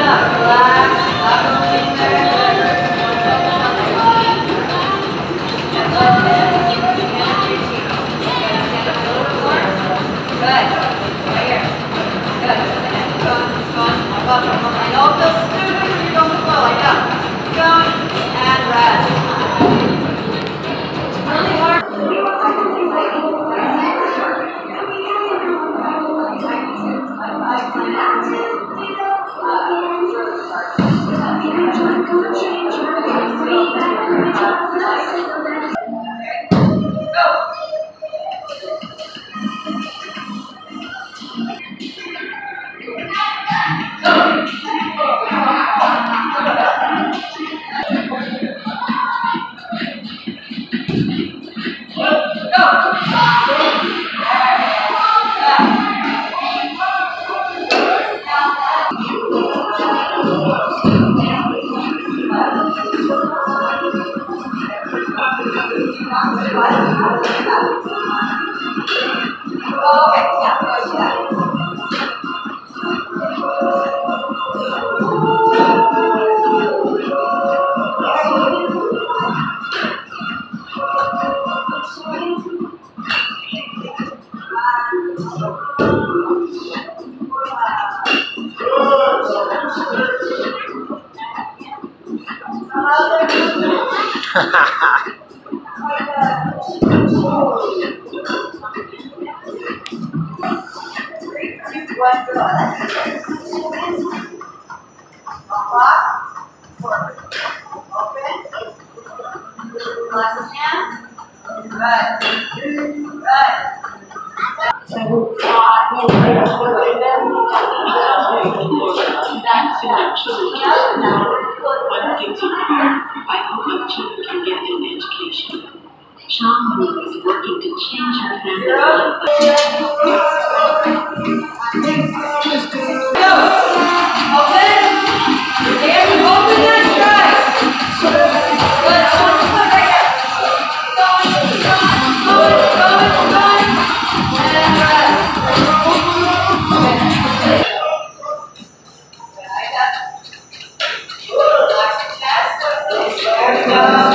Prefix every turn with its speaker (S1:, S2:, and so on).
S1: Sean is working to change her family's life. Go! Open! There, open that stride! Good, I want you to put right there. Going. And rest. Okay. Like that. Relax your chest. There we go.